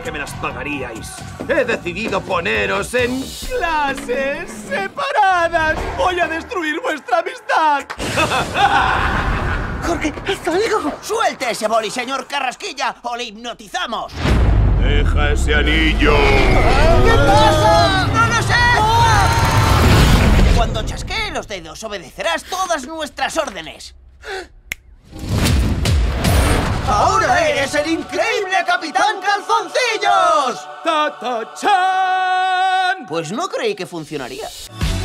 que me las pagaríais. He decidido poneros en clases separadas. Voy a destruir vuestra amistad. Jorge, haz algo. ¡Suelte ese boli, señor Carrasquilla, o le hipnotizamos! Deja ese anillo. ¿Qué pasa? ¡No lo sé! Cuando chasquee los dedos, obedecerás todas nuestras órdenes. ¡Ahora eres el increíble Capitán Calzoncillos! ¡Ta-ta-chan! Pues no creí que funcionaría.